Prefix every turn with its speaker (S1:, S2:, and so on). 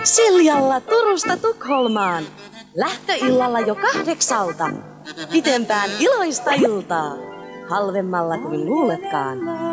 S1: Siljalla Turusta Tukholmaan. Lähtöillalla jo 8. Pitempään iloista iltaa. Halvemmalla kuin luuletkaan.